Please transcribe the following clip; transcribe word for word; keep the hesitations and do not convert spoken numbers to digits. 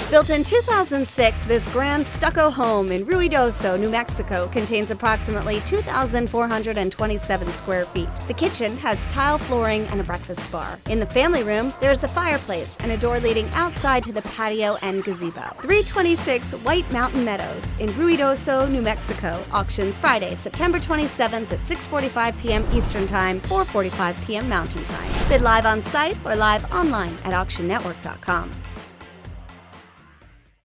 Built in two thousand six, this grand stucco home in Ruidoso, New Mexico contains approximately two thousand four hundred twenty-seven square feet. The kitchen has tile flooring and a breakfast bar. In the family room, there is a fireplace and a door leading outside to the patio and gazebo. three twenty-six White Mountain Meadows in Ruidoso, New Mexico auctions Friday, September twenty-seventh at six forty-five p m Eastern Time, four forty-five p m Mountain Time. Bid live on site or live online at auction network dot com.